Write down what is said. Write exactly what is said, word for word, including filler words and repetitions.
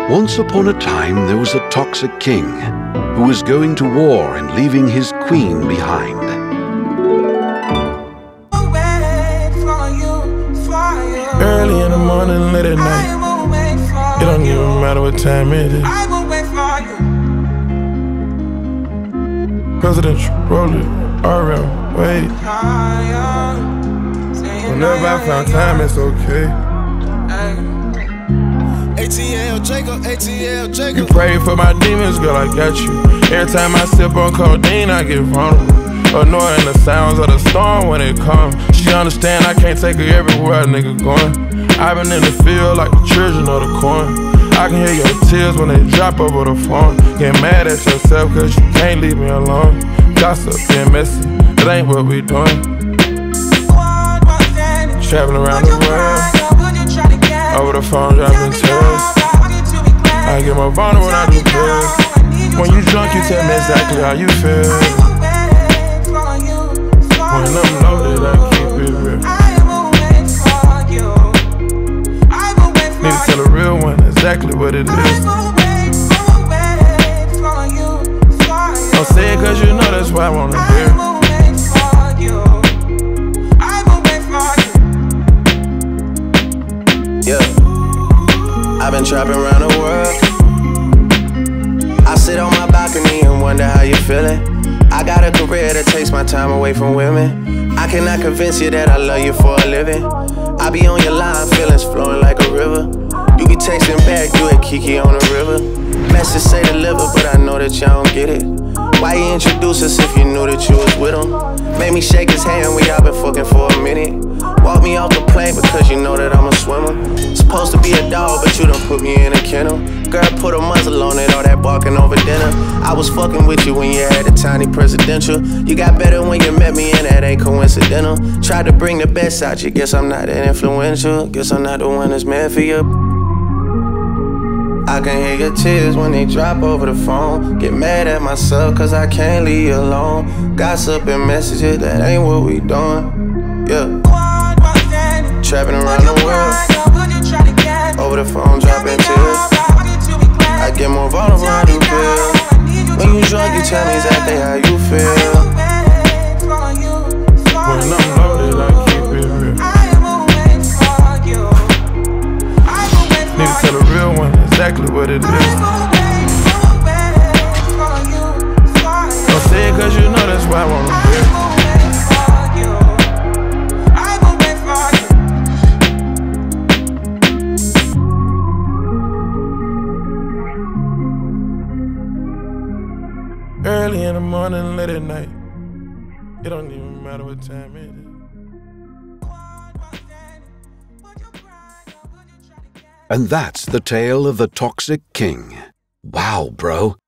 Once upon a time, there was a toxic king who was going to war and leaving his queen behind. Early in the morning, late at night, it don't even matter what time it is. Presidential, Rollie, R M, wait. Whenever I found time, it's okay. A T L Jacob, A T L Jacob. You pray for my demons, girl, I got you. Every time I sip on codeine, I get vulnerable. Annoying the sounds of the storm when it comes. She understand I can't take her everywhere a nigga going. I've been in the field like the children of the corn. I can hear your tears when they drop over the phone. Get mad at yourself cause you can't leave me alone. Gossip and messy, it ain't what we doing. Traveling around the world, over the phone dropping tears. I get more vulnerable when I do pills. When you drunk you tell me exactly how you feel. When I'm loaded I keep it real. Need to tell a real one exactly what it is. Don't say it cause you know that's why I wanna hear. Yeah, I've been trapping around the world. I sit on my balcony and wonder how you feeling. I got a career that takes my time away from women. I cannot convince you that I love you for a living. I be on your line, feelings flowing like a river. You be texting back, you and Kiki on the river. Message say deliver, but I know that y'all don't get it. Why you introduce us if you knew that you was with him? Made me shake his hand, we all been fucking for a minute. Walk me off the plane because you know that I'm a swimmer. Supposed to be a dog, but you done put me in a kennel. Girl, put a muzzle on it, all that barking over dinner. I was fucking with you when you had a tiny presidential. You got better when you met me and that ain't coincidental. Tried to bring the best out you, guess I'm not that influential. Guess I'm not the one that's meant for you. I can hear your tears when they drop over the phone. Get mad at myself cause I can't leave you alone. Gossip and messages, that ain't what we doing. Yeah. Trapping around the world, over the phone dropping tears. I get more vulnerable when I do pills. When you drunk you tell me exactly how you feel. When I'm loaded I keep it real. Need to tell a real one exactly what it is. Don't say it cause you know that's why I wanna hear. Early in the morning, late at night, it don't even matter what time it is. And that's the tale of the toxic king. Wow, bro.